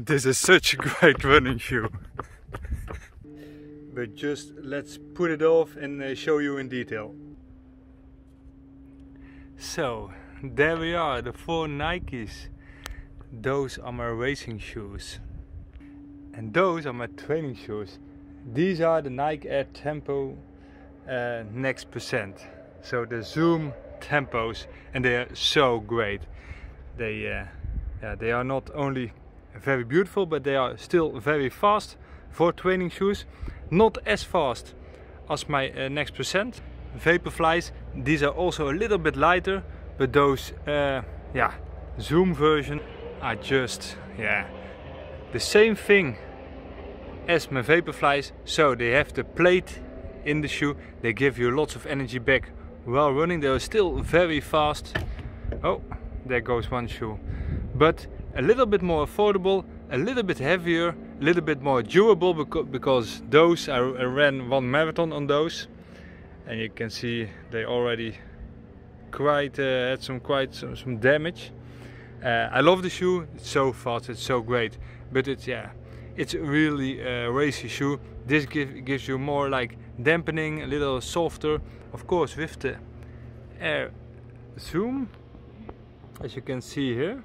This is such a great running shoe. But just let's put it off and show you in detail. So there we are, the 4 Nikes. Those are my racing shoes. And those are my training shoes. These are the Nike Air Tempo Next Percent. So the Zoom Tempos, and they are so great. They are not only very beautiful, but they are still very fast for training shoes. Not as fast as my Next Percent Vaporflies. These are also a little bit lighter, but those Zoom version are just the same thing as my Vaporflies. So they have the plate in the shoe. They give you lots of energy back while running. They are still very fast. Oh, there goes one shoe. But a little bit more affordable, a little bit heavier, a little bit more durable, because those I ran 1 marathon on those, and you can see they already had some damage. I love the shoe. It's so fast, it's so great, but it's really a racy shoe. This gives you more like dampening, a little softer, of course, with the Air Zoom, as you can see here.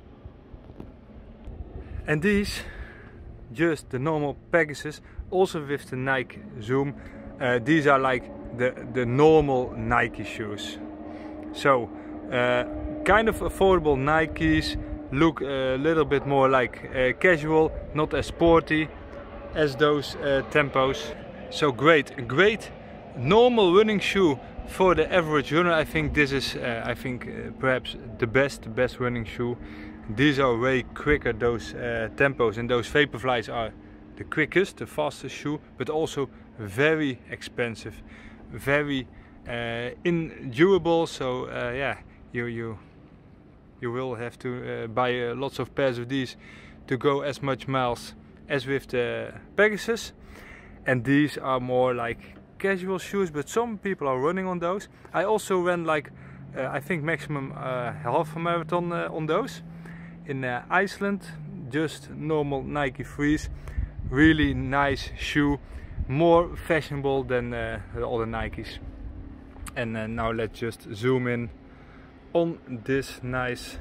And these, just the normal Pegasus, also with the Nike Zoom. These are like the normal Nike shoes. So kind of affordable Nikes, look a little bit more like casual, not as sporty as those Tempos. So great normal running shoe for the average runner. I think this is perhaps the best running shoe. These are way quicker, those Tempos, and those Vaporflies are the quickest, the fastest shoe, but also very expensive, very indurable. So you will have to buy lots of pairs of these to go as much miles as with the Pegasus. And these are more like casual shoes, but some people are running on those. I also ran like I think maximum half a marathon on those in Iceland. Just normal Nike Frees, really nice shoe, more fashionable than the other Nikes. And now let's just zoom in on this nice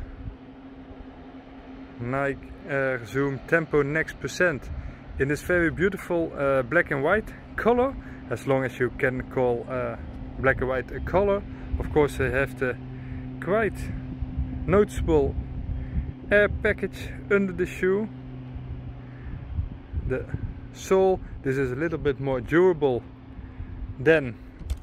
Nike Zoom Tempo Next Percent in this very beautiful black and white color, as long as you can call black and white a color. Of course, they have the quite noticeable air package under the shoe. The sole, this is a little bit more durable than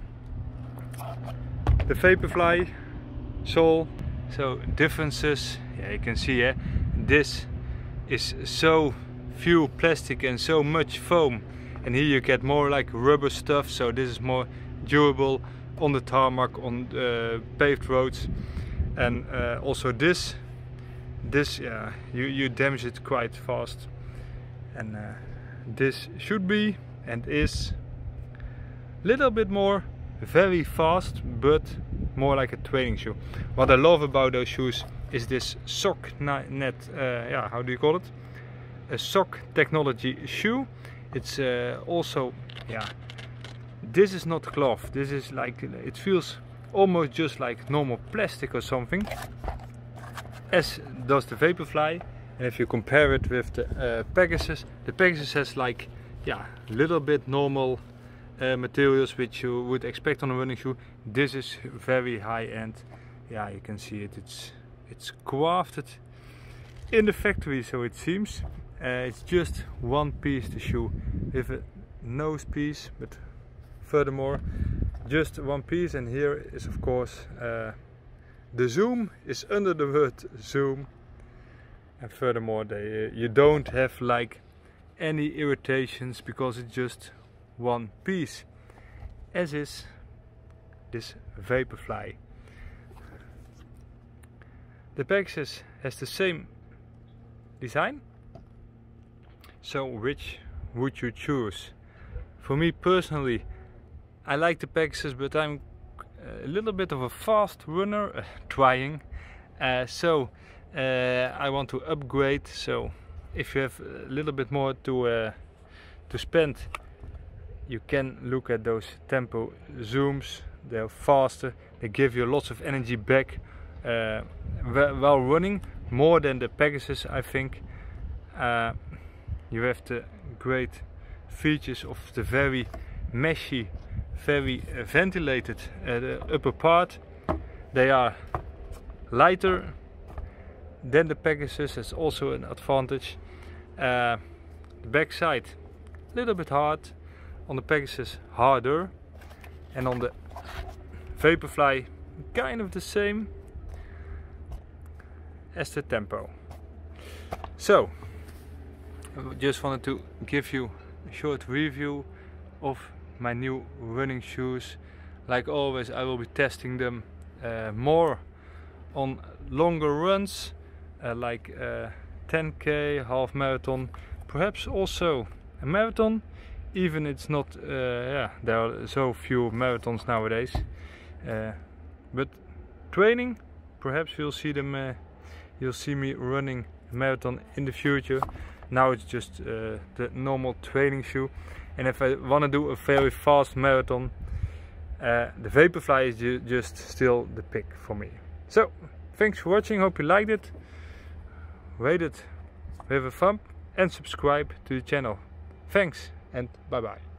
the Vaporfly sole. So differences, you can see this is so few plastic and so much foam, and here you get more like rubber stuff. So this is more durable on the tarmac, on paved roads. And also this you damage it quite fast. And this should be and is a little bit more very fast, but more like a training shoe. What I love about those shoes is this sock net, how do you call it? A sock technology shoe. It's also, this is not cloth. This is like, it feels almost just like normal plastic or something, as does the Vaporfly. And if you compare it with the Pegasus has like, a little bit normal materials which you would expect on a running shoe. This is very high end. You can see it. It's crafted in the factory, so it seems. It's just one piece, the shoe, with a nose piece, but furthermore just one piece. And here is of course the Zoom is under the word Zoom. And furthermore, you don't have like any irritations because it's just one piece, as is this Vaporfly. The Pegasus has the same design. So which would you choose? For me personally, I like the Pegasus, but I'm a little bit of a fast runner, trying. I want to upgrade, so if you have a little bit more to spend, you can look at those Tempo Zooms. They're faster, they give you lots of energy back while running, more than the Pegasus, I think. You have the great features of the very meshy, very ventilated the upper part. They are lighter than the Pegasus, that's also an advantage. The back side a little bit hard, on the Pegasus harder, and on the Vaporfly kind of the same as the Tempo. So I just wanted to give you a short review of my new running shoes. Like always, I will be testing them more on longer runs, like 10k, half marathon, perhaps also a marathon, even it's not there are so few marathons nowadays, but training, perhaps you'll see them, you'll see me running a marathon in the future. Now it's just the normal training shoe, and if I want to do a very fast marathon, the Vaporfly is just still the pick for me. So thanks for watching, hope you liked it. Rate it with a thumb and subscribe to the channel. Thanks and bye bye.